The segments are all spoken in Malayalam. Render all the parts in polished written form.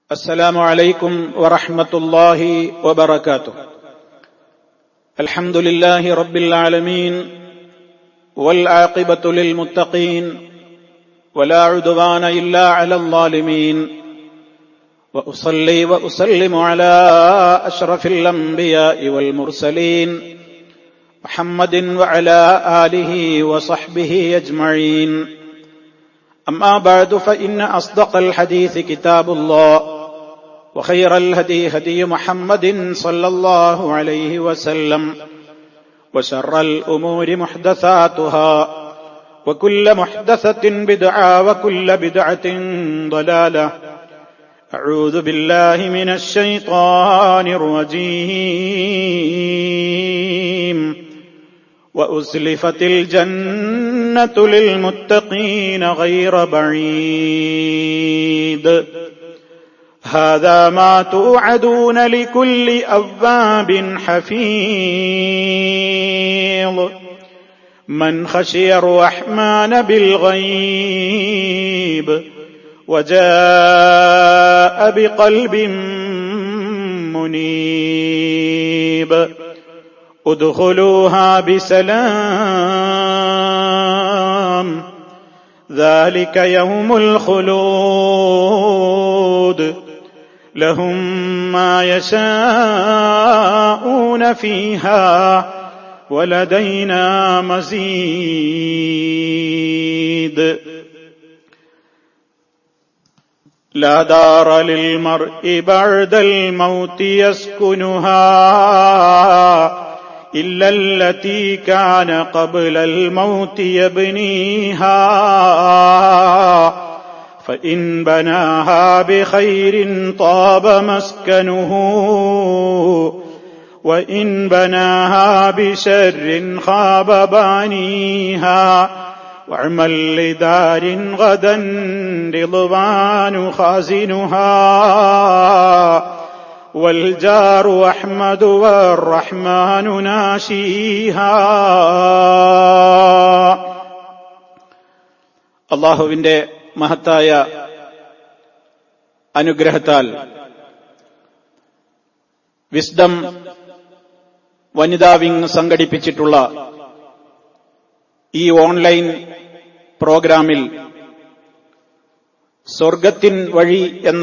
السلام عليكم ورحمة الله وبركاته. الحمد لله رب العالمين والعاقبة للمتقين ولا عدوان إلا على الظالمين، وأصلي وأسلم على أشرف الأنبياء والمرسلين محمد وعلى آله وصحبه أجمعين. أما بعد، فإن أصدق الحديث كتاب الله، وخير الهدي هدي محمد صلى الله عليه وسلم، وشر الأمور محدثاتها، وكل محدثة بدعة، وكل بدعة ضلالة. أعوذ بالله من الشيطان الرجيم. وأزلفت الجنة للمتقين غير بعيد. هذا ما توعدون لكل أواب حفيظ. من خشي الرحمن بالغيب وجاء بقلب منيب. ادخلوها بسلام، ذلك يوم الخلود، لهم ما يشاءون فيها ولدينا مزيد. لا دار للمرء بعد الموت يسكنها إلا التي كان قبل الموت يبنيها، فإن بناها بخير طاب مسكنه، وإن بناها بشر خاب بانيها. واعمل لدار غدا رضوان خازنها، والجار أحمد والرحمن ناشيها. അല്ലാഹുവിന്റെ മഹത്തായ അനുഗ്രഹത്താൽ വിസ്ഡം വനിതാ വിംഗ് സംഘടിപ്പിച്ചിട്ടുള്ള ഈ ഓൺലൈൻ പ്രോഗ്രാമിൽ സ്വർഗത്തിൻ വഴി എന്ന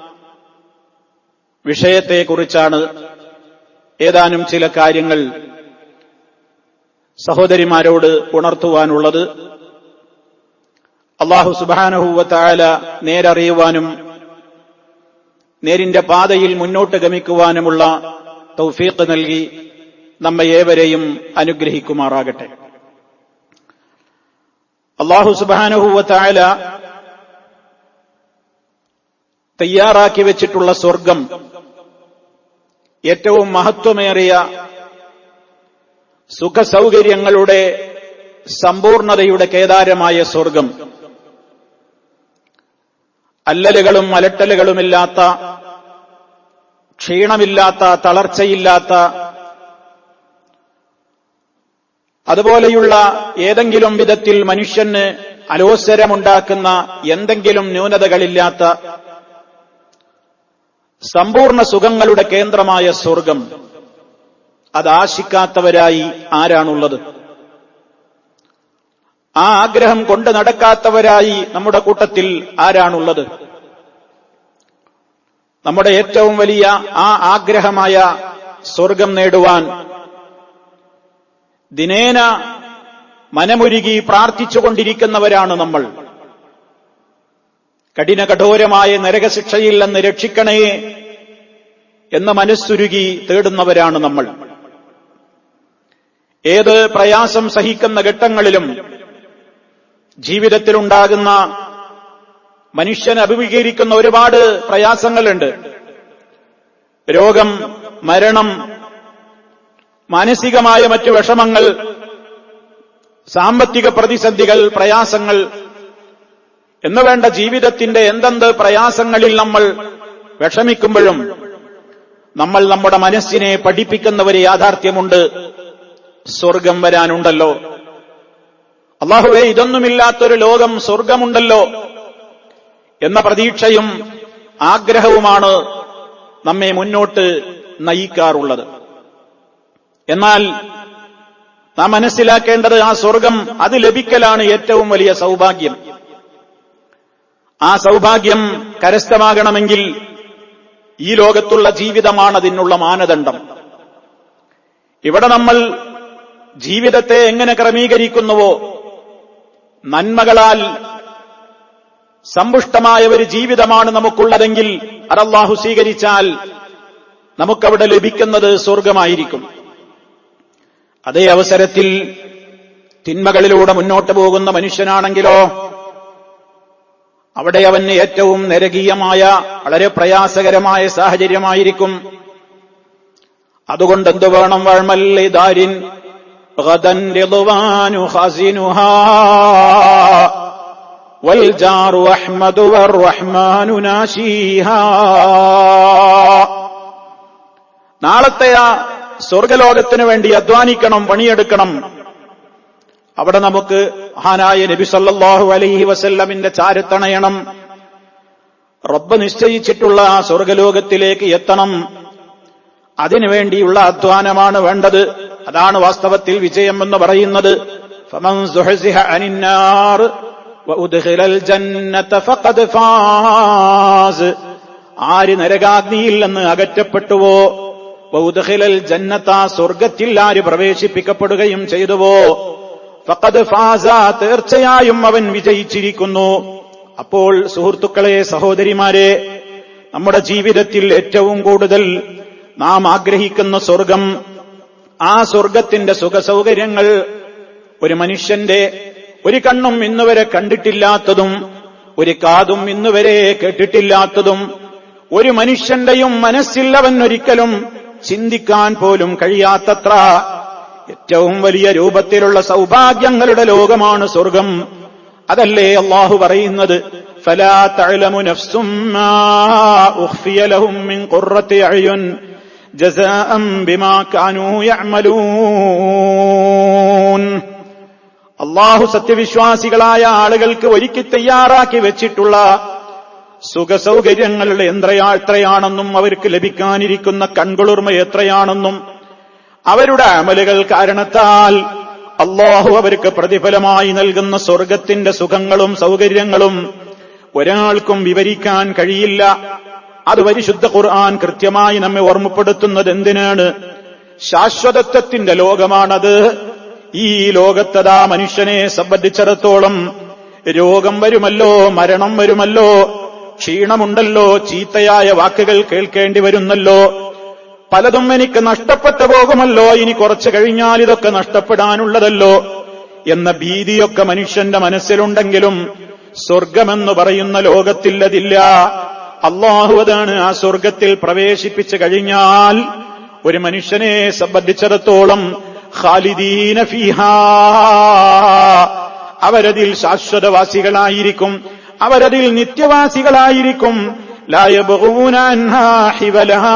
വിഷയത്തെക്കുറിച്ചാണ് ഏതാനും ചില കാര്യങ്ങൾ സഹോദരിമാരോട് ഉണർത്തുവാനുള്ളത്. അല്ലാഹു സുബ്ഹാനഹു വ തആല നേരറിയുവാനും നേരിന്റെ പാതയിൽ മുന്നോട്ട് ഗമിക്കുവാനുമുള്ള തൗഫീഖ് നൽകി നമ്മെ ഏവരെയും അനുഗ്രഹിക്കുമാറാകട്ടെ. അല്ലാഹു സുബ്ഹാനഹു വ തആല തയ്യാറാക്കി വെച്ചിട്ടുള്ള സ്വർഗം ഏറ്റവും മഹത്വമേറിയ സുഖസൗകര്യങ്ങളുടെ സമ്പൂർണതയുടെ കേദാരമായ സ്വർഗം, അല്ലലുകളും അലട്ടലുകളുമില്ലാത്ത, ക്ഷീണമില്ലാത്ത, തളർച്ചയില്ലാത്ത, അതുപോലെയുള്ള ഏതെങ്കിലും വിധത്തിൽ മനുഷ്യന് അലോസരമുണ്ടാക്കുന്ന എന്തെങ്കിലും ന്യൂനതകളില്ലാത്ത സമ്പൂർണ്ണ സുഖങ്ങളുടെ കേന്ദ്രമായ സ്വർഗം, അതാശിക്കാത്തവരായി ആരാണുള്ളത്? ആ ആഗ്രഹം കൊണ്ട് നടക്കാത്തവരായി നമ്മുടെ കൂട്ടത്തിൽ ആരാണുള്ളത്? നമ്മുടെ ഏറ്റവും വലിയ ആ ആഗ്രഹമായ സ്വർഗം നേടുവാൻ ദിനേന മനമുരുകി പ്രാർത്ഥിച്ചുകൊണ്ടിരിക്കുന്നവരാണ് നമ്മൾ. കഠിന കഠോരമായ നരകശിക്ഷയിൽ നിന്ന് രക്ഷിക്കണേ എന്ന് മനസ്സുരുകി തേടുന്നവരാണ് നമ്മൾ. ഏത് പ്രയാസം സഹിക്കുന്ന ഘട്ടങ്ങളിലും ജീവിതത്തിലുണ്ടാകുന്ന മനുഷ്യൻ അഭിമുഖീകരിക്കുന്ന ഒരുപാട് പ്രയാസങ്ങളുണ്ട്. രോഗം, മരണം, മാനസികമായ മറ്റു വിഷമങ്ങൾ, സാമ്പത്തിക പ്രതിസന്ധികൾ, പ്രയാസങ്ങൾ എന്ന് വേണ്ട ജീവിതത്തിന്റെ എന്തെന്ത് പ്രയാസങ്ങളിൽ നമ്മൾ വിഷമിക്കുമ്പോഴും നമ്മൾ നമ്മുടെ മനസ്സിനെ പഠിപ്പിക്കുന്ന ഒരു യാഥാർത്ഥ്യമുണ്ട്, സ്വർഗം വരാനുണ്ടല്ലോ. അല്ലാഹുവേ, ഇതൊന്നുമില്ലാത്തൊരു ലോകം, സ്വർഗമുണ്ടല്ലോ എന്ന പ്രതീക്ഷയും ആഗ്രഹവുമാണ് നമ്മെ മുന്നോട്ട് നയിക്കാറുള്ളത്. എന്നാൽ നാം മനസ്സിലാക്കേണ്ടത് ആ സ്വർഗം അത് ലഭിക്കലാണ് ഏറ്റവും വലിയ സൗഭാഗ്യം. ആ സൗഭാഗ്യം കരസ്ഥമാകണമെങ്കിൽ ഈ ലോകത്തുള്ള ജീവിതമാണ് അതിനുള്ള മാനദണ്ഡം. ഇവിടെ നമ്മൾ ജീവിതത്തെ എങ്ങനെ ക്രമീകരിക്കുന്നുവോ, നന്മകളാൽ സമ്പുഷ്ടമായ ഒരു ജീവിതമാണ് നമുക്കുള്ളതെങ്കിൽ അത് അല്ലാഹു സ്വീകരിച്ചാൽ നമുക്കവിടെ ലഭിക്കുന്നത് സ്വർഗമായിരിക്കും. അതേ അവസരത്തിൽ തിന്മകളിലൂടെ മുന്നോട്ട് പോകുന്ന മനുഷ്യനാണെങ്കിലോ അവിടെ അവന് ഏറ്റവും നരകീയമായ വളരെ പ്രയാസകരമായ സാഹചര്യമായിരിക്കും. അതുകൊണ്ട് എന്തു വേണം? വഅമൽലിദാരിൻ ഗദൻ റിദ്വാനു ഖാസിനുഹാ വൽ ജാറു അഹ്മദു വറഹ്മാനു നാശീഹാ. നാളത്തെ ആ സ്വർഗലോകത്തിനു വേണ്ടി അധ്വാനിക്കണം, പണിയെടുക്കണം. അവിടെ നമുക്ക് മഹാനായ നബി സല്ലല്ലാഹു അലൈഹി വസല്ലമിന്റെ ചാരത്തണയണം. റബ്ബ് നിശ്ചയിച്ചിട്ടുള്ള ആ സ്വർഗലോകത്തിലേക്ക് എത്തണം. അതിനുവേണ്ടിയുള്ള അധ്വാനമാണ് വേണ്ടത്. അതാണ് വാസ്തവത്തിൽ വിജയം എന്ന് പറയുന്നത്. ഫമൻ സുഹ്സിഹ അനിന്നാർ വഉദ്ഖിലൽ ജന്നത ഫഖദ് ഫാസ്. ആര് നരകാഗ്നിയിൽ നിന്ന് അകറ്റപ്പെട്ടുവോ, വഉദ്ഖിലൽ ജന്നത സ്വർഗത്തിൽ ആര് പ്രവേശിപ്പിക്കപ്പെടുകയും ചെയ്തുവോ, ഫഖദ് ഫാസ തീർച്ചയായും അവൻ വിജയിച്ചിരിക്കുന്നു. അപ്പോൾ സുഹൃത്തുക്കളെ, സഹോദരിമാരെ, നമ്മുടെ ജീവിതത്തിൽ ഏറ്റവും കൂടുതൽ നാം ആഗ്രഹിക്കുന്ന സ്വർഗം, ആ സ്വർഗത്തിന്റെ സുഖസൗകര്യങ്ങൾ ഒരു മനുഷ്യന്റെ ഒരു കണ്ണും ഇന്നുവരെ കണ്ടിട്ടില്ലാത്തതും ഒരു കാതും ഇന്നുവരെ കേട്ടിട്ടില്ലാത്തതും ഒരു മനുഷ്യന്റെയും മനസ്സിൽ അവൻ ഒരിക്കലും ചിന്തിക്കാൻ പോലും കഴിയാത്തത്ര ഏറ്റവും വലിയ രൂപത്തിലുള്ള സൗഭാഗ്യങ്ങളുടെ ലോകമാണ് സ്വർഗം. അതല്ലേ അല്ലാഹു പറയുന്നത്, ഫലാ തഅലമു നഫ്സും മാ ഉഖ്ഫിയ ലഹും മിൻ ഖുർറത്തി അയ്യുൻ ജസാഅൻ ബിമാ കാനൂ യഅമലൂൻ. അല്ലാഹു സത്യവിശ്വാസികളായ ആളുകൾക്ക് ഒരുക്കി തയ്യാറാക്കി വെച്ചിട്ടുള്ള സുഖസൗകര്യങ്ങളുടെ എത്രയാണെന്നും അവർക്ക് ലഭിക്കാനിരിക്കുന്ന കൺകുളിർമ എത്രയാണെന്നും അവരുടെ അമലുകൾ കാരണത്താൽ അല്ലാഹു അവർക്ക് പ്രതിഫലമായി നൽകുന്ന സ്വർഗത്തിന്റെ സുഖങ്ങളും സൗകര്യങ്ങളും ഒരാൾക്കും വിവരിക്കാൻ കഴിയില്ല. അത് പരിശുദ്ധ ഖുർആൻ കൃത്യമായി നമ്മെ ഓർമ്മപ്പെടുത്തുന്നത് എന്തിനാണ്? ശാശ്വതത്വത്തിന്റെ ലോകമാണത്. ഈ ലോകത്തതാ മനുഷ്യനെ സംബന്ധിച്ചിടത്തോളം രോഗം വരുമല്ലോ, മരണം വരുമല്ലോ, ക്ഷീണമുണ്ടല്ലോ, ചീത്തയായ വാക്കുകൾ കേൾക്കേണ്ടി വരുന്നല്ലോ, പലതും എനിക്ക് നഷ്ടപ്പെട്ടു പോകുമല്ലോ, ഇനി കുറച്ചു കഴിഞ്ഞാൽ ഇതൊക്കെ നഷ്ടപ്പെടാനുള്ളതല്ലോ എന്ന ഭീതിയൊക്കെ മനുഷ്യന്റെ മനസ്സിലുണ്ടെങ്കിലും സ്വർഗമെന്ന് പറയുന്ന ലോകത്തിൽ അതില്ല. അല്ലാഹു അതാണ് ആ സ്വർഗത്തിൽ പ്രവേശിപ്പിച്ചു കഴിഞ്ഞാൽ ഒരു മനുഷ്യനെ സംബന്ധിച്ചിടത്തോളം ഖാലിദീന ഫീഹാ, അവരതിൽ ശാശ്വതവാസികളായിരിക്കും, അവരതിൽ നിത്യവാസികളായിരിക്കും. ലാ യബ്ഗൂന അൻഹാ ഹിവലഹാ,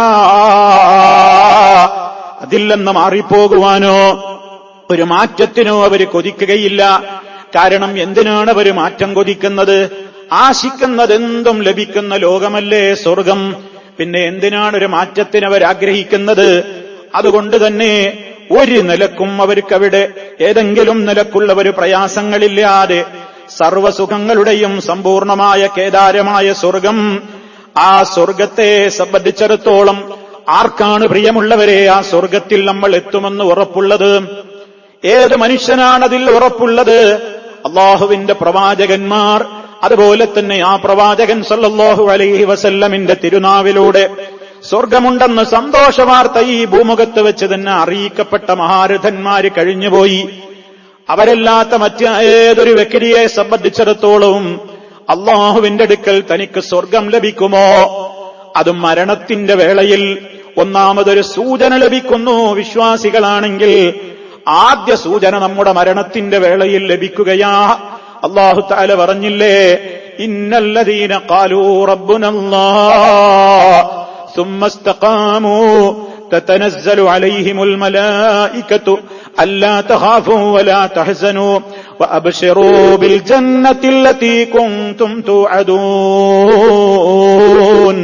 അതിൽ നിന്ന് മാറിപ്പോകുവാനോ ഒരു മാറ്റത്തിനോ അവർ കൊതിക്കുകയില്ല. കാരണം എന്തിനാണ് അവർ മാറ്റം കൊതിക്കുന്നത്? ആശിക്കുന്നതെന്തും ലഭിക്കുന്ന ലോകമല്ലേ സ്വർഗം. പിന്നെ എന്തിനാണ് ഒരു മാറ്റത്തിന് അവർ ആഗ്രഹിക്കുന്നത്? അതുകൊണ്ട് തന്നെ ഒരു നിലക്കും അവർക്കവിടെ ഏതെങ്കിലും നിലക്കുള്ള ഒരു പ്രയാസങ്ങളില്ലാതെ സർവസുഖങ്ങളുടെയും സമ്പൂർണമായ കേദാരമായ സ്വർഗം, ആ സ്വർഗത്തെ സംബന്ധിച്ചിടത്തോളം ആർക്കാണ് പ്രിയമുള്ളവരെ ആ സ്വർഗത്തിൽ നമ്മൾ എത്തുമെന്ന് ഉറപ്പുള്ളത്? ഏത് മനുഷ്യനാണതിൽ ഉറപ്പുള്ളത്? അല്ലാഹുവിന്റെ പ്രവാചകന്മാർ, അതുപോലെ തന്നെ ആ പ്രവാചകൻ സല്ലല്ലാഹു അലൈഹി വസല്ലമിന്റെ തിരുനാവിലൂടെ സ്വർഗമുണ്ടെന്ന് സന്തോഷവാർത്ത ഈ ഭൂമുഖത്ത് വെച്ച് തന്നെ അറിയിക്കപ്പെട്ട മഹാരഥന്മാര് കഴിഞ്ഞുപോയി. അവരല്ലാത്ത മറ്റേതൊരു വ്യക്തിയെ സംബന്ധിച്ചിടത്തോളവും അല്ലാഹുവിന്റെ അടുക്കൽ തനിക്ക് സ്വർഗം ലഭിക്കുമോ? അതും മരണത്തിന്റെ വേളയിൽ ഒന്നാമതൊരു സൂചന ലഭിക്കുന്നു. വിശ്വാസികളാണെങ്കിൽ ആദ്യ സൂചന നമ്മുടെ മരണത്തിന്റെ വേളയിൽ ലഭിക്കുകയാ. അല്ലാഹു തആല പറഞ്ഞില്ലേ, ഇന്നല്ലദീന ഖാലൂ റബ്ബുനല്ലാഹ് ثم استقاموا تتنزل عليهم الملائكة ألا تخافوا ولا تحزنوا وأبشروا بالجنة التي كنتم توعدون.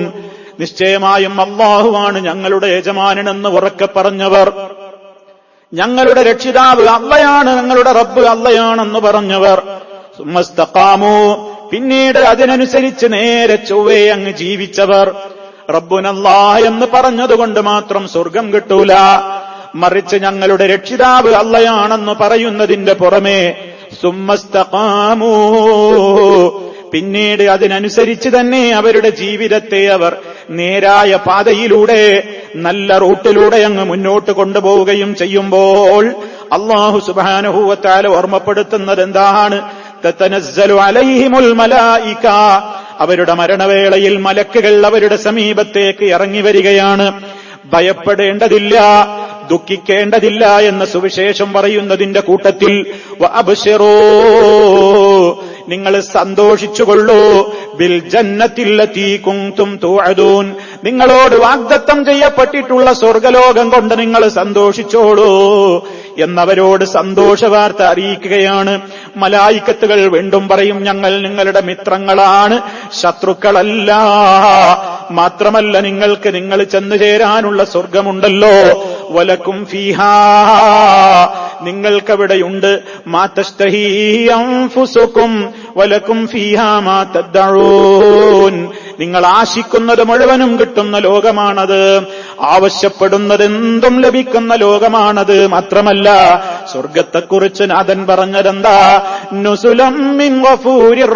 നിശ്ചയമായും അല്ലാഹുവാണ് ഞങ്ങളുടെ യജമാനനെന്ന് ഉറക്കെ പറഞ്ഞവർ, ഞങ്ങളുടെ രക്ഷിതാവ് അള്ളയാണ്, ഞങ്ങളുടെ റബ്ബ് അള്ളയാണെന്ന് പറഞ്ഞവർ, സുമ്മസ്തഖാമു, പിന്നീട് അതിനനുസരിച്ച് നേരെ ചൊവ്വേ അങ്ങ് ജീവിച്ചവർ. റബ്ബുനല്ലാഹ് എന്ന് പറഞ്ഞതുകൊണ്ട് മാത്രം സ്വർഗം കിട്ടൂല, മറിച്ച് ഞങ്ങളുടെ രക്ഷിതാവ് അള്ളയാണെന്ന് പറയുന്നതിന്റെ പുറമെ സുമ്മസ്തഖാമു, പിന്നീട് അതിനനുസരിച്ച് തന്നെ അവരുടെ ജീവിതത്തെ അവർ നേരായ പാതയിലൂടെ, നല്ല റൂട്ടിലൂടെ അങ്ങ് മുന്നോട്ട് കൊണ്ടുപോവുകയും ചെയ്യുമ്പോൾ അല്ലാഹു സുബ്ഹാനഹു വ തആല ഓർമ്മപ്പെടുത്തുന്നത് എന്താണ്? തതനസ്സലു അലൈഹിമുൽ മലായിക, അവരുടെ മരണവേളയിൽ മലക്കുകൾ അവരുടെ സമീപത്തേക്ക് ഇറങ്ങി വരികയാണ്. ഭയപ്പെടേണ്ടതില്ല, ദുഃഖിക്കേണ്ടതില്ല എന്ന സുവിശേഷം പറയുന്നതിന്റെ കൂട്ടത്തിൽ വഅബ്ശിറൂ, നിങ്ങൾ സന്തോഷിച്ചുകൊള്ളൂ, ബിൽ ജന്നത്തില്ലതീ കുൻതും തുഅദൂൻ, നിങ്ങളോട് വാഗ്ദത്തം ചെയ്യപ്പെട്ടിട്ടുള്ള സ്വർഗലോകം കൊണ്ട് നിങ്ങൾ സന്തോഷിച്ചോളൂ എന്നവരോട് സന്തോഷവാർത്ത അറിയിക്കുകയാണ്. മലായിക്കത്തുകൾ വീണ്ടും പറയും, ഞങ്ങൾ നിങ്ങളുടെ മിത്രങ്ങളാണ്, ശത്രുക്കളല്ല. മാത്രമല്ല നിങ്ങൾക്ക് നിങ്ങൾ ചെന്നു ചേരാനുള്ള സ്വർഗമുണ്ടല്ലോ, വലക്കും ഫീഹാ, നിങ്ങൾക്കവിടെയുണ്ട്, മാ തസ്തഹീ അൻഫുസുകും വലക്കും ഫീഹാ മാ തദ്ദഊൻ, നിങ്ങൾ ആശിക്കുന്നത് മുഴുവനും കിട്ടുന്ന ലോകമാണത്, ആവശ്യപ്പെടുന്നതെന്തും ലഭിക്കുന്ന ലോകമാണത്. മാത്രമല്ല സ്വർഗത്തെക്കുറിച്ച് നാഥൻ പറഞ്ഞതെന്താ? നുസുലം മിൻ ഗഫൂരിർ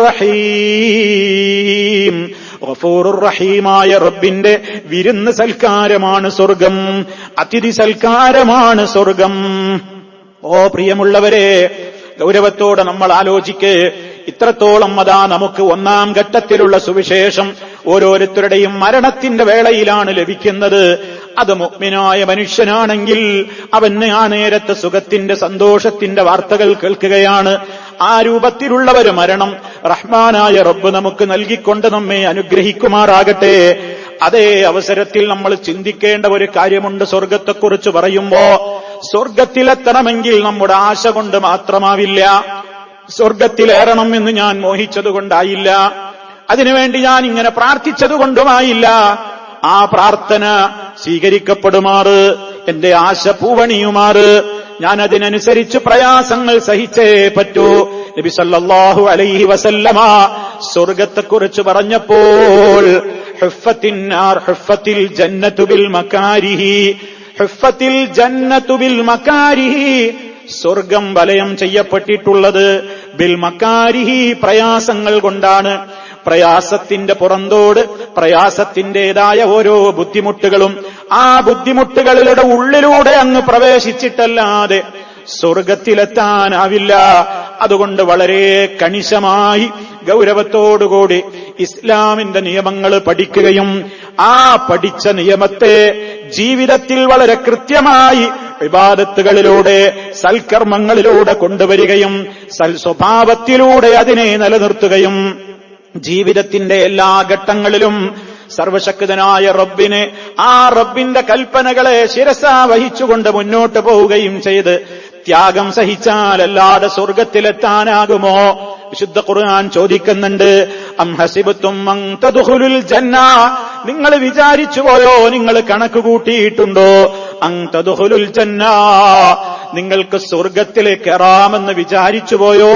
റഹീം, ഗഫൂറുർ റഹീമായ റബ്ബിന്റെ വിരുന്ന് സൽക്കാരമാണ് സ്വർഗം, അതിഥി സൽക്കാരമാണ് സ്വർഗം. ഓ പ്രിയമുള്ളവരെ, ഗൗരവത്തോടെ നമ്മൾ ആലോചിക്ക്. ഇത്രത്തോളം അതാ നമുക്ക് ഒന്നാം ഘട്ടത്തിലുള്ള സുവിശേഷം ഓരോരുത്തരുടെയും മരണത്തിന്റെ വേളയിലാണ് ലഭിക്കുന്നത്. അത് മുഅ്മിനായ മനുഷ്യനാണെങ്കിൽ അവന് ആ നേരത്തെ സുഖത്തിന്റെ, സന്തോഷത്തിന്റെ വാർത്തകൾ കേൾക്കുകയാണ്. ആ രൂപത്തിലുള്ള ഒരു മരണം റഹ്മാനായ റബ്ബ് നമുക്ക് നൽകിക്കൊണ്ട് നമ്മെ അനുഗ്രഹിക്കുമാറാകട്ടെ. അതേ അവസരത്തിൽ നമ്മൾ ചിന്തിക്കേണ്ട ഒരു കാര്യമുണ്ട്. സ്വർഗത്തെക്കുറിച്ച് പറയുമ്പോ സ്വർഗത്തിലെത്തണമെങ്കിൽ നമ്മുടെ ആശ കൊണ്ട് മാത്രമാവില്ല, സ്വർഗത്തിലേറണം എന്ന് ഞാൻ മോഹിച്ചതുകൊണ്ടായില്ല, അതിനുവേണ്ടി ഞാൻ ഇങ്ങനെ പ്രാർത്ഥിച്ചതുകൊണ്ടുമായില്ല. ആ പ്രാർത്ഥന സ്വീകരിക്കപ്പെടുമാറ്, എന്റെ ആശ പൂവണിയുമാറ് ഞാൻ അതിനനുസരിച്ച് പ്രയാസങ്ങൾ സഹിച്ചേ പറ്റൂ. നബി സല്ലല്ലാഹു അലൈഹി വസല്ലമ സ്വർഗത്തെക്കുറിച്ച് പറഞ്ഞപ്പോൾ ഹുഫത്തിൽ ജന്നത്തു ബിൽ മകാരിഹി, ഹുഫത്തിൽ ജന്നത്തു ബിൽ മകാരിഹി, സ്വർഗം വലയം ചെയ്യപ്പെട്ടിട്ടുള്ളത് ബിൽ മകാരിഹി, പ്രയാസങ്ങൾ കൊണ്ടാണ്. പ്രയാസത്തിന്റെ പുറന്തോട്, പ്രയാസത്തിന്റേതായ ഓരോ ബുദ്ധിമുട്ടുകളും, ആ ബുദ്ധിമുട്ടുകളുടെ ഉള്ളിലൂടെ അങ്ങ് പ്രവേശിച്ചിട്ടല്ലാതെ സ്വർഗത്തിലെത്താനാവില്ല. അതുകൊണ്ട് വളരെ കണിശമായി ഗൗരവത്തോടുകൂടി ഇസ്ലാമിന്റെ നിയമങ്ങൾ പഠിക്കുകയും ആ പഠിച്ച നിയമത്തെ ജീവിതത്തിൽ വളരെ കൃത്യമായി ഇബാദത്തുകളിലൂടെ, സൽക്കർമ്മങ്ങളിലൂടെ കൊണ്ടുവരികയും സൽ സ്വഭാവത്തിലൂടെ അതിനെ നിലനിർത്തുകയും ജീവിതത്തിന്റെ എല്ലാ ഘട്ടങ്ങളിലും സർവശക്തനായ റബ്ബിനെ, ആ റബ്ബിന്റെ കൽപ്പനകളെ ശിരസാ വഹിച്ചുകൊണ്ട് മുന്നോട്ട് പോവുകയും ചെയ്ത് ത്യാഗം സഹിച്ചാലല്ലാതെ സ്വർഗത്തിലെത്താനാകുമോ? വിശുദ്ധ ഖുർആൻ ചോദിക്കുന്നുണ്ട്, അം ഹസിബതും അൻ തദ്ഖുലുൽ ജന്ന, നിങ്ങൾ വിചാരിച്ചുപോയോ, നിങ്ങൾ കണക്ക് കൂട്ടിയിട്ടുണ്ടോ? അൻ തദ്ഖുലുൽ ജന്ന, നിങ്ങൾക്ക് സ്വർഗത്തിലേക്ക് കയറാമെന്ന് വിചാരിച്ചുപോയോ?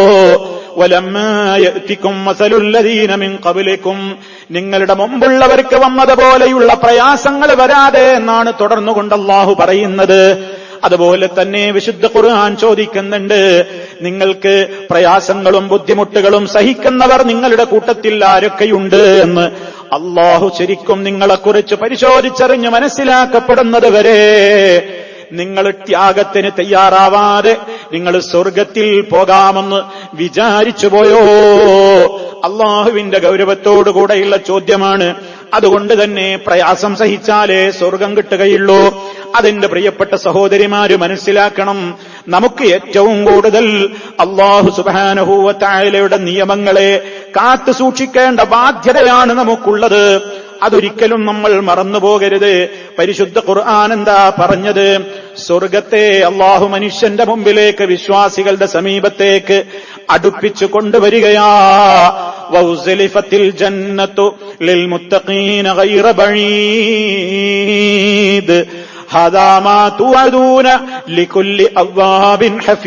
വലമ്മാ യഅതികും മസലുൽ ലദീന മിൻ ഖബ്ലികും, നിങ്ങളുടെ മുമ്പുള്ളവർക്ക് വന്നതുപോലെയുള്ള പ്രയാസങ്ങൾ വരാതെ എന്നാണ് തുടർന്നുകൊണ്ട് അല്ലാഹു പറയുന്നത്. അതുപോലെ തന്നെ വിശുദ്ധ ഖുർആൻ ചോദിക്കുന്നുണ്ട്, നിങ്ങൾക്ക് പ്രയാസങ്ങളും ബുദ്ധിമുട്ടുകളും സഹിക്കുന്നവർ നിങ്ങളുടെ കൂട്ടത്തിൽ ആരൊക്കെയുണ്ട് എന്ന്. അല്ലാഹു ശരിക്കും നിങ്ങളെക്കുറിച്ച് പരിശോധിച്ചറിഞ്ഞ് മനസ്സിലാക്കപ്പെടുന്നത് വരെ നിങ്ങൾ ത്യാഗത്തിന് തയ്യാറാവാതെ നിങ്ങൾ സ്വർഗത്തിൽ പോകാമെന്ന് വിചാരിച്ചുപോയോ? അള്ളാഹുവിന്റെ ഗൗരവത്തോടുകൂടെയുള്ള ചോദ്യമാണ്. അതുകൊണ്ട് തന്നെ പ്രയാസം സഹിച്ചാലേ സ്വർഗം കിട്ടുകയുള്ളൂ. അതിന്റെ പ്രിയപ്പെട്ട സഹോദരിമാര് മനസ്സിലാക്കണം, നമുക്ക് ഏറ്റവും കൂടുതൽ അല്ലാഹു സുബ്ഹാനഹു വ തആലയുടെ നിയമങ്ങളെ കാത്തു സൂക്ഷിക്കേണ്ട ബാധ്യതയാണ് നമുക്കുള്ളത്. അതൊരിക്കലും നമ്മൾ മറന്നുപോകരുത്. പരിശുദ്ധ ഖുർആൻ എന്താ പറഞ്ഞത്? സ്വർഗത്തെ അല്ലാഹു മനുഷ്യന്റെ മുമ്പിലേക്ക്, വിശ്വാസികളുടെ സമീപത്തേക്ക് അടുപ്പിച്ചു കൊണ്ടുവരികയാ. വഉസ്ലിഫത്തിൽ ജന്നത്തു ലിൽമുത്തഖീന ഗൈറ ബഈദ് هذا ما توعدون لكل أواب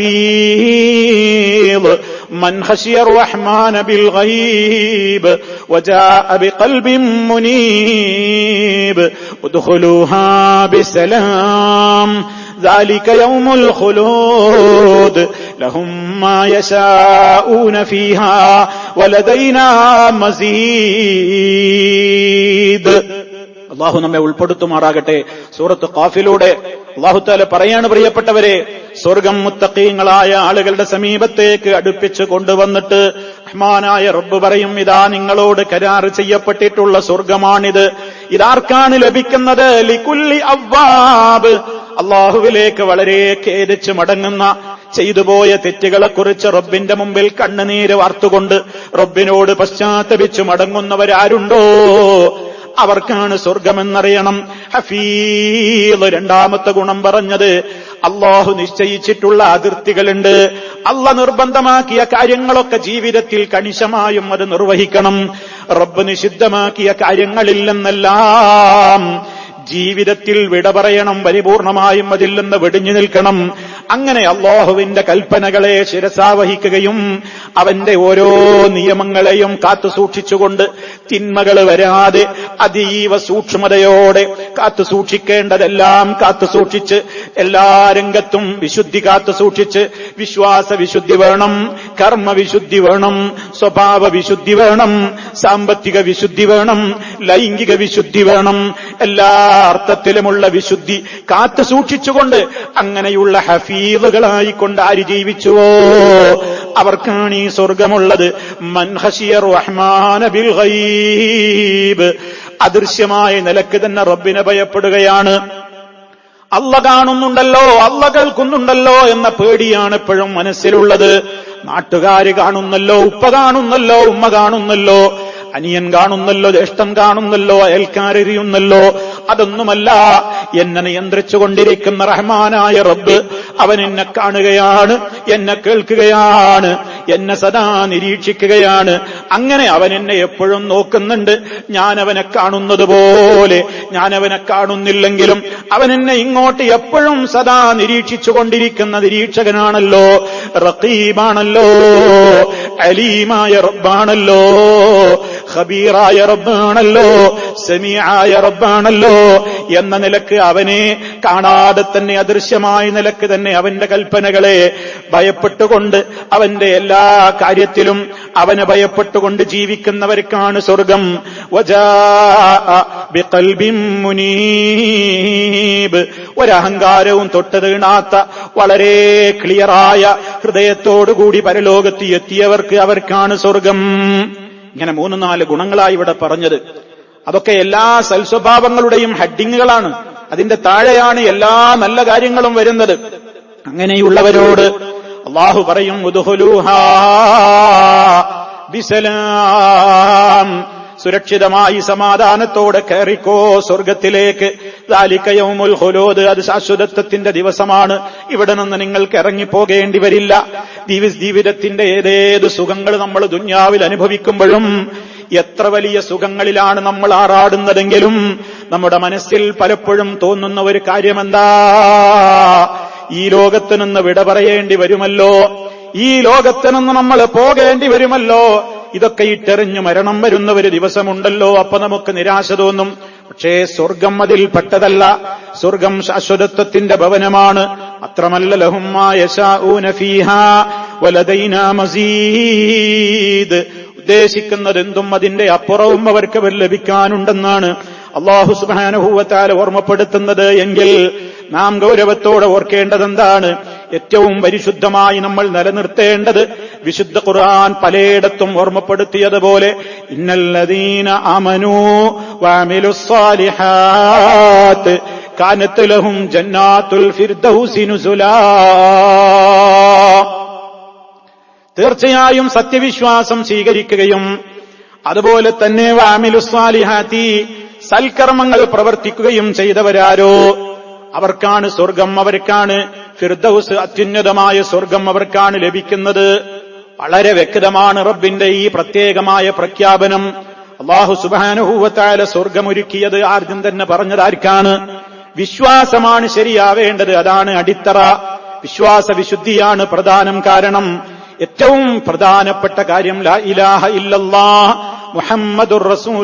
حفيظ من خشي الرحمن بالغيب وجاء بقلب منيب ادخلوها بسلام ذلك يوم الخلود لهم ما يشاءون فيها ولدينا مزيد. അള്ളാഹു നമ്മെ ഉൾപ്പെടുത്തുമാറാകട്ടെ. സൂറത്ത് ഖാഫിലൂടെ അള്ളാഹു തആല പറയാണ്, പ്രിയപ്പെട്ടവരെ, സ്വർഗം മുത്തഖീങ്ങളായ ആളുകളുടെ സമീപത്തേക്ക് അടുപ്പിച്ചു കൊണ്ടുവന്നിട്ട് റഹ്മാനായ റബ്ബ് പറയും, ഇതാ നിങ്ങളോട് കരാർ ചെയ്യപ്പെട്ടിട്ടുള്ള സ്വർഗമാണിത്. ഇതാർക്കാണ് ലഭിക്കുന്നത്? ലികുല്ലി അവ്വാബ്, അള്ളാഹുവിലേക്ക് വളരെ ഖേദിച്ച് മടങ്ങുന്ന, ചെയ്തുപോയ തെറ്റുകളെക്കുറിച്ച് റബ്ബിന്റെ മുമ്പിൽ കണ്ണുനീര് വാർത്തുകൊണ്ട് റബ്ബിനോട് പശ്ചാത്തപിച്ചു മടങ്ങുന്നവരാരുണ്ടോ അവർക്കാണ് സ്വർഗമെന്നറിയണം. ഹഫീദ്, രണ്ടാമത്തെ ഗുണം പറഞ്ഞത്, അള്ളാഹു നിശ്ചയിച്ചിട്ടുള്ള അതിർത്തികളുണ്ട്. അള്ളാഹ് നിർബന്ധമാക്കിയ കാര്യങ്ങളൊക്കെ ജീവിതത്തിൽ കണിശമായും അത് നിർവഹിക്കണം. റബ്ബ് നിഷിദ്ധമാക്കിയ കാര്യങ്ങളിൽ നിന്നെല്ലാം ജീവിതത്തിൽ വിട പറയണം, പരിപൂർണമായും അതിൽ നിന്ന് വെടിഞ്ഞു നിൽക്കണം. അങ്ങനെ അല്ലാഹുവിന്റെ കൽപ്പനകളെ ശിരസാവഹിക്കുകയും അവന്റെ ഓരോ നിയമങ്ങളെയും കാത്തുസൂക്ഷിച്ചുകൊണ്ട് തിന്മകൾ വരാതെ അതീവ സൂക്ഷ്മതയോടെ കാത്തുസൂക്ഷിക്കേണ്ടതെല്ലാം കാത്തുസൂക്ഷിച്ച് എല്ലാ രംഗത്തും വിശുദ്ധി കാത്തുസൂക്ഷിച്ച് വിശ്വാസ വിശുദ്ധി വേണം, കർമ്മവിശുദ്ധി വേണം, സ്വഭാവ വിശുദ്ധി വേണം, സാമ്പത്തിക വിശുദ്ധി വേണം, ലൈംഗിക വിശുദ്ധി വേണം, എല്ലാ അർത്ഥത്തിലുമുള്ള വിശുദ്ധി കാത്തു സൂക്ഷിച്ചുകൊണ്ട് അങ്ങനെയുള്ള ഹഫീദുകളായിക്കൊണ്ട് ആര് ജീവിച്ചുവോ അവർക്കാണ് ഈ സ്വർഗമുള്ളത്. മൻ ഖശിയ റഹ്മാന ബിൽ ഗൈബ്, അദൃശ്യമായ നിലക്ക് തന്നെ റബ്ബിനെ ഭയപ്പെടുകയാണ്. അള്ള കാണുന്നുണ്ടല്ലോ, അള്ള കേൾക്കുന്നുണ്ടല്ലോ എന്ന പേടിയാണ് എപ്പോഴും മനസ്സിലുള്ളത്. നാട്ടുകാര് കാണുന്നല്ലോ, ഉപ്പ കാണുന്നല്ലോ, ഉമ്മ കാണുന്നല്ലോ, അനിയൻ കാണുന്നല്ലോ, ജ്യേഷ്ഠൻ കാണുന്നല്ലോ, അയൽക്കാരറിയുന്നല്ലോ, അതൊന്നുമല്ല. എന്നെ നിയന്ത്രിച്ചുകൊണ്ടിരിക്കുന്ന റഹ്മാനായ റബ്ബ് അവൻ എന്നെ കാണുകയാണ്, എന്നെ കേൾക്കുകയാണ്, എന്നെ സദാ നിരീക്ഷിക്കുകയാണ്. അങ്ങനെ അവൻ എന്നെ എപ്പോഴും നോക്കുന്നുണ്ട്. ഞാൻ അവനെ കാണുന്നത് പോലെ ഞാൻ അവനെ കാണുന്നില്ലെങ്കിലും അവൻ എന്നെ ഇങ്ങോട്ട് എപ്പോഴും സദാ നിരീക്ഷിച്ചുകൊണ്ടിരിക്കുന്ന നിരീക്ഷകനാണല്ലോ, റഖീബാണല്ലോ, അലീമായ റബ്ബാണല്ലോ, ഖബീറായ റബ്ബാണല്ലോ, സമീആയ റബ്ബാണല്ലോ എന്ന നിലക്ക് അവനെ കാണാതെ തന്നെ അദൃശ്യമായ നിലക്ക് തന്നെ അവന്റെ കൽപ്പനകളെ ഭയപ്പെട്ടുകൊണ്ട് അവന്റെ എല്ലാ കാര്യത്തിലും അവനെ ഭയപ്പെട്ടുകൊണ്ട് ജീവിക്കുന്നവർക്കാണ് സ്വർഗം. വജാഅ ബിഖൽബിൻ മുനീബ്, ഒരഹങ്കാരവും തൊട്ട് തീണാത്ത വളരെ ക്ലിയറായ ഹൃദയത്തോടുകൂടി പരലോകത്ത് എത്തിയവർക്ക് അവർക്കാണ് സ്വർഗം. ഇങ്ങനെ 3-4 ഗുണങ്ങളായി ഇവിടെ പറഞ്ഞത്. അതൊക്കെ എല്ലാ സൽസ്വഭാവങ്ങളുടെയും ഹെഡിങ്ങുകളാണ്. അതിന്റെ താഴെയാണ് എല്ലാ നല്ല കാര്യങ്ങളും വരുന്നത്. അങ്ങനെയുള്ളവരോട് അല്ലാഹു പറയും, ഉദ്ഖുലൂഹാ ബിസലാം, സുരക്ഷിതമായി സമാധാനത്തോടെ കയറിക്കോ സ്വർഗത്തിലേക്ക്. ദാലിക യൗമുൽ ഖുലൂദ്, അത് ശാശ്വതത്വത്തിന്റെ ദിവസമാണ്. ഇവിടെ നിന്ന് നിങ്ങൾക്ക് ഇറങ്ങിപ്പോകേണ്ടി വരില്ല. ജീവിതത്തിന്റെ ഏതേത് സുഖങ്ങൾ നമ്മൾ ദുന്യാവിൽ അനുഭവിക്കുമ്പോഴും എത്ര വലിയ സുഖങ്ങളിലാണ് നമ്മൾ ആറാടുന്നതെങ്കിലും നമ്മുടെ മനസ്സിൽ പലപ്പോഴും തോന്നുന്ന ഒരു കാര്യമെന്താ? ഈ ലോകത്ത് നിന്ന് വിട പറയേണ്ടി വരുമല്ലോ, ഈ ലോകത്ത് നിന്ന് നമ്മൾ പോകേണ്ടി വരുമല്ലോ, ഇതൊക്കെ ഇട്ടെറിഞ്ഞു മരണം വരുന്ന ഒരു ദിവസമുണ്ടല്ലോ. അപ്പൊ നമുക്ക് നിരാശ തോന്നും. പക്ഷേ സ്വർഗം അതിൽ പെട്ടതല്ല. സ്വർഗം ശാശ്വതത്വത്തിന്റെ ഭവനമാണ്. അത്രമല്ല, ലഹും മാ യശാഊന ഫീഹാ വലദൈനാ മസീദ്, ഉദ്ദേശിക്കുന്നതെന്തും അതിന്റെ അപ്പുറവും അവർക്ക് ലഭിക്കാനുണ്ടെന്നാണ് അല്ലാഹു സുബ്ഹാനഹു വ തആല ഓർമ്മപ്പെടുത്തുന്നത്. എങ്കിൽ നാം ഗൗരവത്തോടെ ഓർക്കേണ്ടതെന്താണ്? ഏറ്റവും പരിശുദ്ധമായി നമ്മൾ നിലനിർത്തേണ്ടത് വിശുദ്ധ ഖുർആൻ പലയിടത്തും ഓർമ്മപ്പെടുത്തിയതുപോലെ, ഇന്നല്ലദീന ആമനൂ വഅമിലുസ്സാലിഹാത്ത് കാനത് ലഹും ജന്നാത്തുൽ ഫിർദൗസി നുസുലാ. തീർച്ചയായും സത്യവിശ്വാസം സ്വീകരിക്കുകയും അതുപോലെ തന്നെ വഅമിലുസ്സാലിഹാത്തി, സൽക്കർമ്മങ്ങൾ പ്രവർത്തിക്കുകയും ചെയ്തവരാരോ അവർക്കാണ് സ്വർഗം, അവർക്കാണ് ഫിർദൗസ്, അത്യുന്നതമായ സ്വർഗം അവർക്കാണ് ലഭിക്കുന്നത്. വളരെ വ്യക്തമാണ് റബ്ബിന്റെ ഈ പ്രത്യേകമായ പ്രഖ്യാപനം. അല്ലാഹു സുബ്ഹാനഹു വ തആല സ്വർഗമൊരുക്കിയത് ആദ്യം തന്നെ പറഞ്ഞതാർക്കാണ്? വിശ്വാസമാണ് ശരിയാവേണ്ടത്. അതാണ് അടിത്തറ. വിശ്വാസ വിശുദ്ധിയാണ് പ്രധാനം. കാരണം ഏറ്റവും പ്രധാനപ്പെട്ട കാര്യം ലാ ഇലാഹ ഇല്ലല്ലാഹ് മുഹമ്മദുർ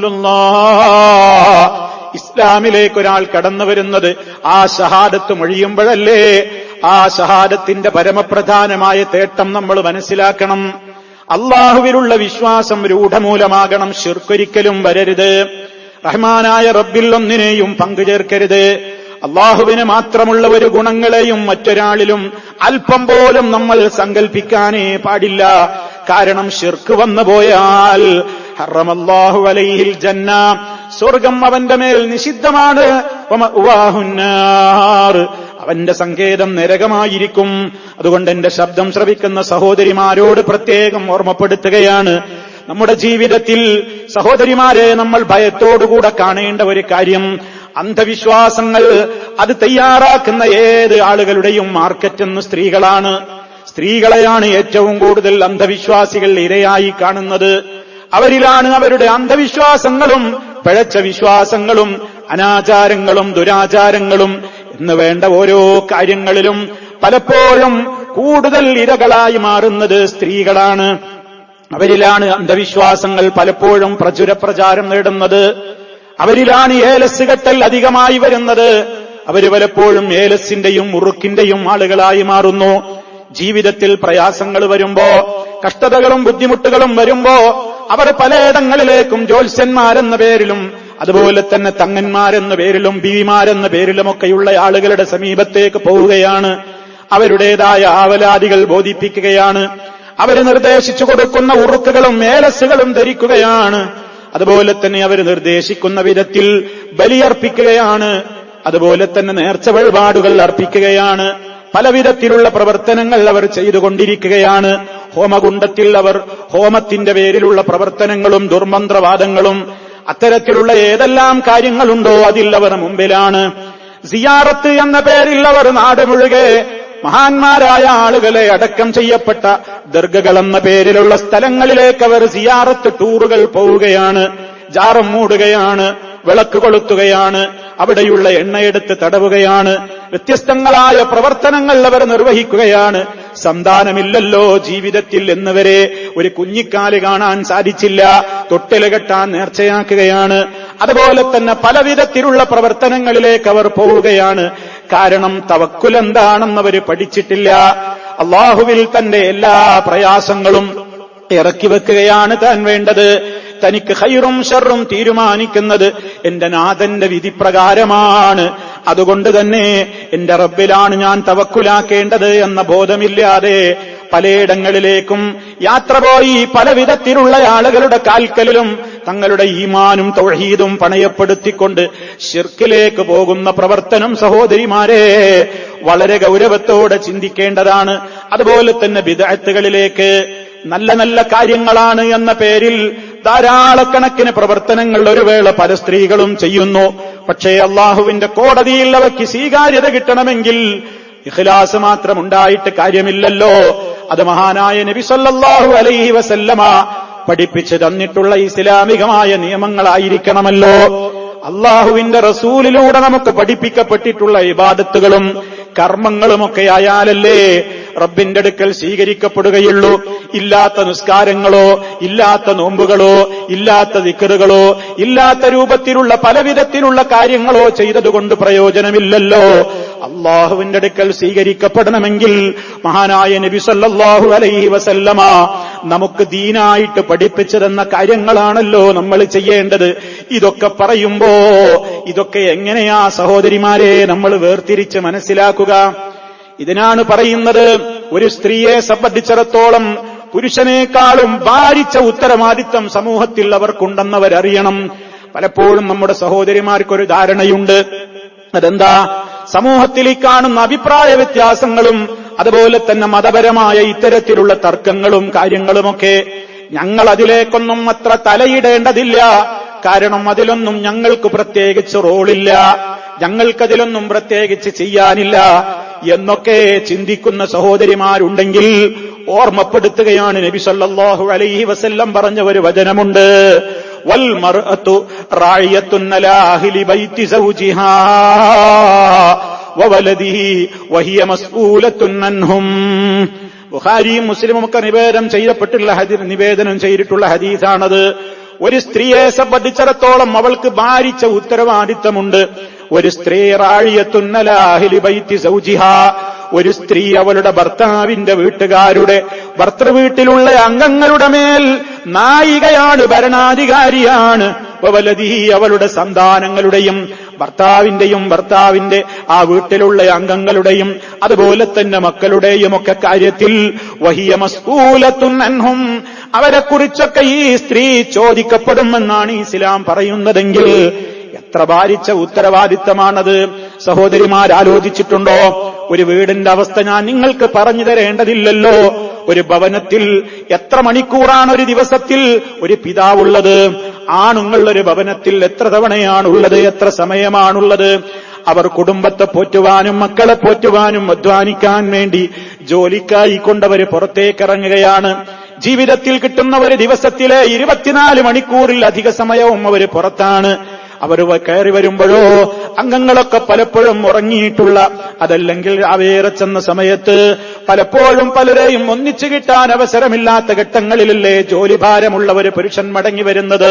റസൂലുള്ളാഹ്. ഇസ്ലാമിലേക്ക് ഒരാൾ കടന്നു വരുന്നത് ആ ഷഹാദത്ത് മൊഴിയുമ്പോഴല്ലേ? ആ ഷഹാദത്തിന്റെ പരമപ്രധാനമായ തേട്ടം നമ്മൾ മനസ്സിലാക്കണം. അള്ളാഹുവിലുള്ള വിശ്വാസം രൂഢമൂലമാകണം. ശിർക്കൊരിക്കലും വരരുത്. റഹ്മാനായ റബ്ബിൽ ഒന്നിനെയും പങ്കുചേർക്കരുത്. അള്ളാഹുവിന് മാത്രമുള്ള ഒരു ഗുണങ്ങളെയും മറ്റൊരാളിലും അല്പം പോലും നമ്മൾ സങ്കല്പിക്കാനേ പാടില്ല. കാരണം ശിർക്ക് വന്നു പോയാൽ ഹറമല്ലാഹു അലൈഹിൽ ജന്ന, സ്വർഗം അവന്റെ മേൽ നിഷിദ്ധമാണ്. വമഅവാഹുന്നാർ, അവന്റെ സങ്കേതം നരകമായിരിക്കും. അതുകൊണ്ട് എന്റെ ശബ്ദം ശ്രവിക്കുന്ന സഹോദരിമാരോട് പ്രത്യേകം ഓർമ്മപ്പെടുത്തുകയാണ്, നമ്മുടെ ജീവിതത്തിൽ സഹോദരിമാരെ നമ്മൾ ഭയത്തോടുകൂടെ കാണേണ്ട ഒരു കാര്യം, അന്ധവിശ്വാസങ്ങൾ അത് തയ്യാറാക്കുന്ന ഏത് ആളുകളുടെയും മാർക്കറ്റെന്ന് സ്ത്രീകളാണ്. സ്ത്രീകളെയാണ് ഏറ്റവും കൂടുതൽ അന്ധവിശ്വാസികൾ ഇരയായി കാണുന്നത്. അവരിലാണ് അവരുടെ അന്ധവിശ്വാസങ്ങളും പിഴച്ച വിശ്വാസങ്ങളും അനാചാരങ്ങളും ദുരാചാരങ്ങളും എന്ന് വേണ്ട ഓരോ കാര്യങ്ങളിലും പലപ്പോഴും കൂടുതൽ ഇരകളായി മാറുന്നത് സ്ത്രീകളാണ്. അവരിലാണ് അന്ധവിശ്വാസങ്ങൾ പലപ്പോഴും പ്രചാരം നേടുന്നത്. അവരിലാണ് ഏലസ് കെട്ടൽ അധികമായി വരുന്നത്. അവര് പലപ്പോഴും ഏലസിന്റെയും മുറുക്കിന്റെയും ആളുകളായി മാറുന്നു. ജീവിതത്തിൽ പ്രയാസങ്ങൾ വരുമ്പോ, കഷ്ടതകളും ബുദ്ധിമുട്ടുകളും വരുമ്പോ അവർ പലയിടങ്ങളിലേക്കും ജ്യോത്സ്യന്മാരെന്ന പേരിലും അതുപോലെ തന്നെ തങ്ങന്മാരെന്ന പേരിലും ബീവിമാരെന്ന പേരിലുമൊക്കെയുള്ള ആളുകളുടെ സമീപത്തേക്ക് പോവുകയാണ്. അവരുടേതായ ആവലാദികൾ ബോധിപ്പിക്കുകയാണ്. അവർ നിർദ്ദേശിച്ചു കൊടുക്കുന്ന ഉറുക്കുകളും മേലസ്സുകളും ധരിക്കുകയാണ്. അതുപോലെ തന്നെ അവർ നിർദ്ദേശിക്കുന്ന വിധത്തിൽ ബലിയർപ്പിക്കുകയാണ്. അതുപോലെ തന്നെ നേർച്ച വഴിപാടുകൾ അർപ്പിക്കുകയാണ്. പലവിധത്തിലുള്ള പ്രവർത്തനങ്ങൾ അവർ ചെയ്തുകൊണ്ടിരിക്കുകയാണ്. ഹോമകുണ്ഡത്തിൽ അവർ ഹോമത്തിന്റെ പേരിലുള്ള പ്രവർത്തനങ്ങളും ദുർമന്ത്രവാദങ്ങളും അത്തരത്തിലുള്ള ഏതെല്ലാം കാര്യങ്ങളുണ്ടോ അതിൽ അവർ മുമ്പിലാണ്. സിയാറത്ത് എന്ന പേരിൽ അവർ നാട് മുഴുകെ മഹാന്മാരായ ആളുകളെ അടക്കം ചെയ്യപ്പെട്ട ദർഗകൾ എന്ന പേരിലുള്ള സ്ഥലങ്ങളിലേക്ക് അവർ സിയാറത്ത് ടൂറുകൾ പോവുകയാണ്. ജാറം മൂടുകയാണ്, വിളക്ക് കൊളുത്തുകയാണ്, അവിടെയുള്ള എണ്ണയെടുത്ത് തടവുകയാണ്. വ്യത്യസ്തങ്ങളായ പ്രവർത്തനങ്ങൾ അവർ നിർവഹിക്കുകയാണ്. സന്താനമില്ലല്ലോ ജീവിതത്തിൽ എന്നവരെ ഒരു കുഞ്ഞിക്കാല് കാണാൻ സാധിച്ചില്ല, തൊട്ടില് കെട്ടാൻ നേർച്ചയാക്കുകയാണ്. അതുപോലെ തന്നെ പലവിധത്തിലുള്ള പ്രവർത്തനങ്ങളിലേക്ക് അവർ പോവുകയാണ്. കാരണം തവക്കുൽ എന്താണെന്നവർ പഠിച്ചിട്ടില്ല. അള്ളാഹുവിൽ തന്റെ എല്ലാ പ്രയാസങ്ങളും ഇറക്കി വെക്കുകയാണ് താൻ വേണ്ടത്. തനിക്ക് ഖൈറും ഷർറും തീരുമാനിക്കുന്നത് എന്റെ നാഥന്റെ വിധിപ്രകാരമാണ്. അതുകൊണ്ട് തന്നെ എന്റെ റബ്ബിലാണ് ഞാൻ തവക്കുലാക്കേണ്ടത് എന്ന ബോധമില്ലാതെ പലയിടങ്ങളിലേക്കും യാത്ര പോയി പലവിധത്തിലുള്ള ആളുകളുടെ കാൽക്കലിലും തങ്ങളുടെ ഈമാനും തൗഹീദും പണയപ്പെടുത്തിക്കൊണ്ട് ശിർക്കിലേക്ക് പോകുന്ന പ്രവർത്തനം സഹോദരിമാരെ വളരെ ഗൗരവത്തോടെ ചിന്തിക്കേണ്ടതാണ്. അതുപോലെ തന്നെ ബിദ്അത്തുകളിലേക്ക് നല്ല നല്ല കാര്യങ്ങളാണ് എന്ന പേരിൽ ധാരാളക്കണക്കിന് പ്രവർത്തനങ്ങൾ ഒരു വേള പല സ്ത്രീകളും ചെയ്യുന്നു. പക്ഷേ അള്ളാഹുവിന്റെ കോടതിയിൽ അവയ്ക്ക് സ്വീകാര്യത കിട്ടണമെങ്കിൽ ഇഖ്ലാസ് മാത്രം ഉണ്ടായിട്ട് കാര്യമില്ലല്ലോ. അത് മഹാനായ നബി സല്ലല്ലാഹു അലൈഹി വസല്ലമ പഠിപ്പിച്ചു തന്നിട്ടുള്ള ഇസ്ലാമികമായ നിയമങ്ങളായിരിക്കണമല്ലോ. അള്ളാഹുവിന്റെ റസൂലിലൂടെ നമുക്ക് പഠിപ്പിക്കപ്പെട്ടിട്ടുള്ള ഇബാദത്തുകളും കർമ്മങ്ങളുമൊക്കെ ആയാലല്ലേ റബ്ബിന്റെ അടുക്കൽ സ്വീകരിക്കപ്പെടുകയുള്ളൂ. ഇല്ലാത്ത നിസ്കാരങ്ങളോ ഇല്ലാത്ത നോമ്പുകളോ ഇല്ലാത്ത ദിക്റുകളോ ഇല്ലാത്ത രൂപത്തിലുള്ള പലവിധത്തിലുള്ള കാര്യങ്ങളോ ചെയ്തതുകൊണ്ട് പ്രയോജനമില്ലല്ലോ. അള്ളാഹുവിന്റെ അടുക്കൽ സ്വീകരിക്കപ്പെടണമെങ്കിൽ മഹാനായ നബി സല്ലല്ലാഹു അലൈഹി വസല്ലമ നമുക്ക് ദീനായിട്ട് പഠിപ്പിച്ചു തന്ന കാര്യങ്ങളാണല്ലോ നമ്മൾ ചെയ്യേണ്ടത്. ഇതൊക്കെ പറയുമ്പോ ഇതൊക്കെ എങ്ങനെയാ സഹോദരിമാരെ നമ്മൾ വേർതിരിച്ച് മനസ്സിലാക്കുക? ഇതിനാണ് പറയുന്നത്, ഒരു സ്ത്രീയെ സംബന്ധിച്ചിടത്തോളം പുരുഷനേക്കാളും ഭാരിച്ച ഉത്തരവാദിത്വം സമൂഹത്തിൽ അവർക്കുണ്ടെന്നവരറിയണം. പലപ്പോഴും നമ്മുടെ സഹോദരിമാർക്കൊരു ധാരണയുണ്ട്. അതെന്താ? സമൂഹത്തിൽ ഈ കാണുന്ന അഭിപ്രായ വ്യത്യാസങ്ങളും അതുപോലെ തന്നെ മതപരമായ ഇത്തരത്തിലുള്ള തർക്കങ്ങളും കാര്യങ്ങളുമൊക്കെ ഞങ്ങൾ അതിലേക്കൊന്നും അത്ര തലയിടേണ്ടതില്ല. കാരണം അതിലൊന്നും ഞങ്ങൾക്ക് പ്രത്യേകിച്ച് റോളില്ല, ഞങ്ങൾക്കതിലൊന്നും പ്രത്യേകിച്ച് ചെയ്യാനില്ല എന്നൊക്കെ ചിന്തിക്കുന്ന സഹോദരിമാരുണ്ടെങ്കിൽ ഓർമ്മപ്പെടുത്തുകയാണ്. നബി സല്ലല്ലാഹു അലൈഹി വസല്ലം പറഞ്ഞ ഒരു വചനമുണ്ട്, വൽ മർഅതു റായിയത്തുൻ അലാ അഹ്ലി ബൈതി സൗജിഹാ വവലദിഹി വഹിയ മസ്ഊലത്തുൻ അൻഹും. ബുഖാരിയും മുസ്ലിമും ഒക്കെ നിവേദനം ചെയ്തിട്ടുള്ള ഹദീസാണത്. ഒരു സ്ത്രീയെ സംബന്ധിച്ചിടത്തോളം അവൾക്ക് ഭാരിച്ച ഉത്തരവാദിത്തമുണ്ട്. ഒരു സ്ത്രീ റായിയത്തുൻ അലാ അഹ്ലി ബൈതി സൗജിഹാ, ഒരു സ്ത്രീ അവളുടെ ഭർത്താവിന്റെ വീട്ടുകാരുടെ ഭർത്തൃവീട്ടിലുള്ള അംഗങ്ങളുടെ മേൽ നായികയാണ്, ഭരണാധികാരിയാണ്. വവലദിഹി, അവളുടെ സന്താനങ്ങളുടെയും ഭർത്താവിന്റെ ആ വീട്ടിലുള്ള അംഗങ്ങളുടെയും അതുപോലെ തന്നെ മക്കളുടെയും ഒക്കെ കാര്യത്തിൽ വഹിയ മസ്ഊലത്തുൻ അൻഹും, അവരെക്കുറിച്ചൊക്കെ ഈ സ്ത്രീ ചോദിക്കപ്പെടുമെന്നാണ് ഇസ്ലാം പറയുന്നതെങ്കിൽ എത്ര ഭാരിച്ച ഉത്തരവാദിത്തമാണത്. സഹോദരിമാർ, ആലോചിച്ചിട്ടുണ്ടോ? ഒരു വീടിന്റെ അവസ്ഥ ഞാൻ നിങ്ങൾക്ക് പറഞ്ഞു തരേണ്ടതില്ലല്ലോ. ഒരു ഭവനത്തിൽ എത്ര മണിക്കൂറാണ് ഒരു ദിവസത്തിൽ ഒരു പിതാവുള്ളത്? ആണുങ്ങൾ ഒരു ഭവനത്തിൽ എത്ര തവണയാണുള്ളത്? എത്ര സമയമാണുള്ളത്? അവർ കുടുംബത്തെ പോറ്റുവാനും മക്കളെ പോറ്റുവാനും അധ്വാനിക്കാൻ വേണ്ടി ജോലിക്കായി കൊണ്ടവര് പുറത്തേക്കിറങ്ങുകയാണ്. ജീവിതത്തിൽ കിട്ടുന്ന ഒരു ദിവസത്തിലെ 24 മണിക്കൂറിൽ അധിക സമയവും അവര് പുറത്താണ്. അവർ കയറി വരുമ്പോഴോ അംഗങ്ങളൊക്കെ പലപ്പോഴും ഉറങ്ങിയിട്ടുള്ള, അതല്ലെങ്കിൽ രാവേറെ ചെന്ന സമയത്ത് പലപ്പോഴും പലരെയും ഒന്നിച്ചു കിട്ടാൻ അവസരമില്ലാത്ത ഘട്ടങ്ങളിലല്ലേ ജോലിഭാരമുള്ള ഒരു പുരുഷൻ മടങ്ങി വരുന്നത്.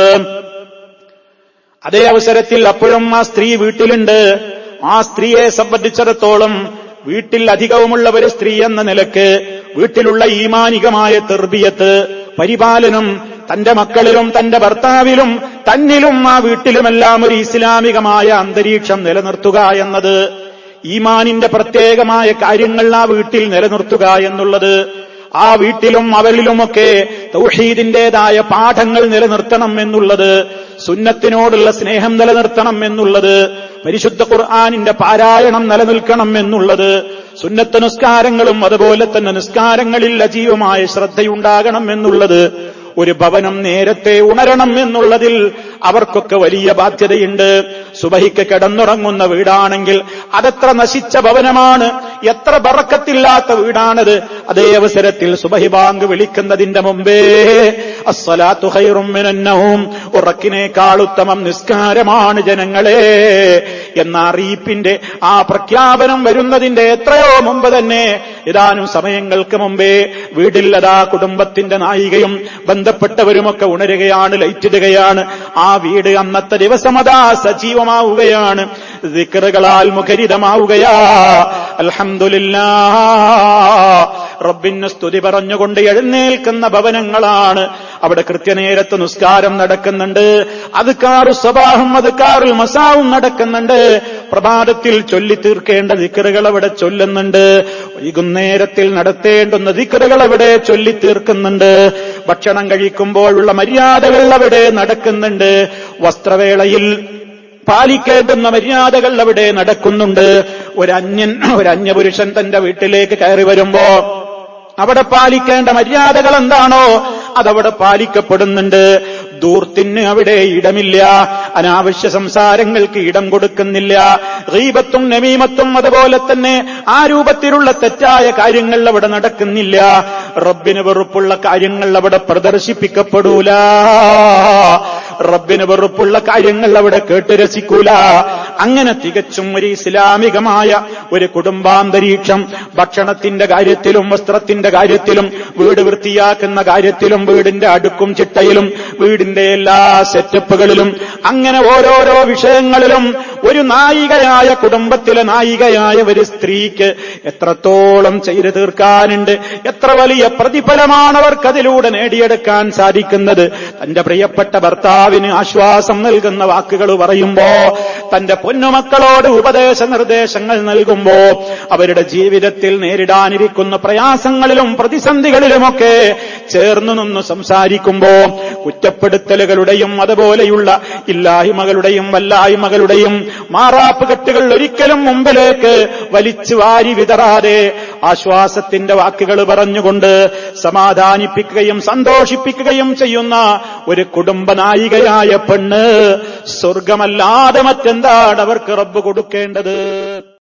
അതേ അവസരത്തിൽ അപ്പോഴും ആ സ്ത്രീ വീട്ടിലുണ്ട്. ആ സ്ത്രീയെ സംബന്ധിച്ചിടത്തോളം വീട്ടിൽ അധികവുമുള്ള ഒരു സ്ത്രീ എന്ന നിലക്ക് വീട്ടിലുള്ള ഈമാനികമായ തർബിയത്ത്, പരിപാലനം തന്റെ മക്കളിലും തന്റെ ഭർത്താവിലും തന്നിലും ആ വീട്ടിലുമെല്ലാം ഒരു ഇസ്ലാമികമായ അന്തരീക്ഷം നിലനിർത്തുക എന്നത്, ഈമാനിന്റെ പ്രത്യേകമായ കാര്യങ്ങൾ ആ വീട്ടിൽ നിലനിർത്തുക എന്നുള്ളത്, ആ വീട്ടിലും അവളിലുമൊക്കെ തൗഹീദിന്റേതായ പാഠങ്ങൾ നിലനിർത്തണം എന്നുള്ളത്, സുന്നത്തിനോടുള്ള സ്നേഹം നിലനിർത്തണം എന്നുള്ളത്, പരിശുദ്ധ ഖുർആനിന്റെ പാരായണം നിലനിൽക്കണം എന്നുള്ളത്, സുന്നത്ത് നിസ്കാരങ്ങളും അതുപോലെ തന്നെ നിസ്കാരങ്ങളിൽ അജീവമായ ശ്രദ്ധയുണ്ടാകണം എന്നുള്ളത്, ഒരു ഭവനം നേരത്തെ ഉണരണം എന്നുള്ളതിൽ അവർക്കൊക്കെ വലിയ ബാധ്യതയുണ്ട്. സുബഹിക്ക് കിടന്നുറങ്ങുന്ന വീടാണെങ്കിൽ അതെത്ര നശിച്ച ഭവനമാണ്, എത്ര ബറക്കത്തില്ലാത്ത വീടാണത്. അതേ അവസരത്തിൽ സുബഹി ബാങ്ക് വിളിക്കുന്നതിന്റെ മുമ്പേ അസ്സലാത്തു ഖൈറും മിനൻ നൗം, ഉറക്കിനേക്കാൾ ഉത്തമം നിസ്കാരമാണ് ജനങ്ങളെ എന്ന അറിയിപ്പിന്റെ ആ പ്രഖ്യാപനം വരുന്നതിന്റെ എത്രയോ മുമ്പ് തന്നെ, ഏതാനും സമയങ്ങൾക്ക് മുമ്പേ വീട്ടിൽ അതാ കുടുംബത്തിന്റെ നായികയും ബന്ധപ്പെട്ടവരുമൊക്കെ ഉണരുകയാണ്, ലൈറ്റിടുകയാണ്. ആ വീട് അന്നത്തെ ദിവസം അതാ സജീവമാവുകയാണ്, ദിക്റുകളാൽ മുഖരിതമാവുകയാ. അൽഹംദുലില്ലാഹ്, റബ്ബിന് സ്തുതി പറഞ്ഞുകൊണ്ട് എഴുന്നേൽക്കുന്ന ഭവനങ്ങളാണ്. അവിടെ കൃത്യനേരത്ത് നിസ്കാരം നടക്കുന്നുണ്ട്, അദ്കാറുൽ സ്വബാഹും അദ്കാറുൽ മസാവും നടക്കുന്നുണ്ട്. പ്രഭാതത്തിൽ ചൊല്ലി തീർക്കേണ്ട ദിക്റുകൾ അവിടെ ചൊല്ലുന്നുണ്ട്, വൈകുന്നേരത്തിൽ നടത്തേണ്ടുന്ന ദിക്റുകൾ അവിടെ ചൊല്ലി തീർക്കുന്നുണ്ട്. ഭക്ഷണം കഴിക്കുമ്പോഴുള്ള മര്യാദകൾ അവിടെ നടക്കുന്നുണ്ട്, വസ്ത്രവേളയിൽ പാലിക്കേണ്ടുന്ന മര്യാദകൾ അവിടെ നടക്കുന്നുണ്ട്. ഒരു അന്യപുരുഷൻ തന്റെ വീട്ടിലേക്ക് കയറി വരുമ്പോ അവിടെ പാലിക്കേണ്ട മര്യാദകൾ എന്താണോ അതവിടെ പാലിക്കപ്പെടുന്നുണ്ട്. ദൂർത്തിന് അവിടെ ഇടമില്ല, അനാവശ്യ സംസാരങ്ങൾക്ക് ഇടം കൊടുക്കുന്നില്ല, ഗീബത്തും നമീമത്തും അതുപോലെ തന്നെ ആ രൂപത്തിലുള്ള തെറ്റായ കാര്യങ്ങൾ അവിടെ നടക്കുന്നില്ല. റബ്ബിന് വെറുപ്പുള്ള കാര്യങ്ങൾ അവിടെ പ്രദർശിപ്പിക്കപ്പെടൂല, റബ്ബിന് വെറുപ്പുള്ള കാര്യങ്ങൾ അവിടെ കേട്ടുരസിക്കൂല. അങ്ങനെ തികച്ചും ഒരു ഇസ്ലാമികമായ ഒരു കുടുംബാന്തരീക്ഷം ഭക്ഷണത്തിന്റെ കാര്യത്തിലും വസ്ത്രത്തിന്റെ കാര്യത്തിലും വീട് വൃത്തിയാക്കുന്ന കാര്യത്തിലും വീടിന്റെ അടുക്കും ചിട്ടയിലും വീടിന്റെ എല്ലാ സെറ്റപ്പുകളിലും അങ്ങനെ ഓരോരോ വിഷയങ്ങളിലും ഒരു നായികയായ കുടുംബത്തിലെ നായികയായ ഒരു സ്ത്രീക്ക് എത്രത്തോളം ചെയ്തു തീർക്കാനുണ്ട്, എത്ര വലിയ പ്രതിഫലമാണ് അവർക്കതിലൂടെ നേടിയെടുക്കാൻ സാധിക്കുന്നത്. തന്റെ പ്രിയപ്പെട്ട ഭർത്താവിന് ആശ്വാസം നൽകുന്ന വാക്കുകൾ പറയുമ്പോ, തന്റെ പൊന്നുമക്കളോട് ഉപദേശ നിർദ്ദേശങ്ങൾ നൽകുമ്പോ, അവരുടെ ജീവിതത്തിൽ നേരിടാനിരിക്കുന്ന പ്രയാസങ്ങളിലും പ്രതിസന്ധികളിലുമൊക്കെ ചേർന്നു നിന്ന് സംസാരിക്കുമ്പോ, കുറ്റപ്പെടുത്തലുകളുടെയും അതുപോലെയുള്ള ഇല്ലായ്മകളുടെയും വല്ലായ്മകളുടെയും മാറാപ്പ് കെട്ടുകൾ ഒരിക്കലും മുമ്പിലേക്ക് വലിച്ചു വാരി വിതറാതെ ആശ്വാസത്തിന്റെ വാക്കുകൾ പറഞ്ഞുകൊണ്ട് സമാധാനിപ്പിക്കുകയും സന്തോഷിപ്പിക്കുകയും ചെയ്യുന്ന ഒരു കുടുംബനായികയായ പെണ്ണ് സ്വർഗമല്ലാതെ മറ്റെന്താണ് അവർക്ക് റബ്ബ് കൊടുക്കേണ്ടത്?